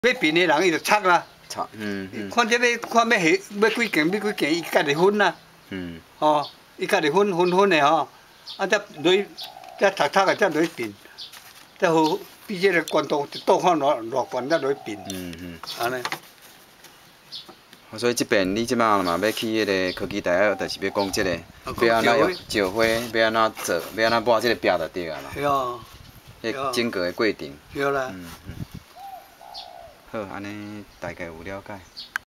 要评的人伊就插啦。 插， 看这要看要下要几件，伊家己分啦。哦，伊家己分的吼，啊才落去，才读的才落去评，才好比这个悬度一度看偌悬才落去评。安尼。 所以这边你即摆嘛要去迄个科技大学，就是要讲这个，要安怎招花，要安怎做，要安怎抹这个壁就对啊啦。 对哦。 迄整个的过程。 对啦。 好，安尼大概有了解。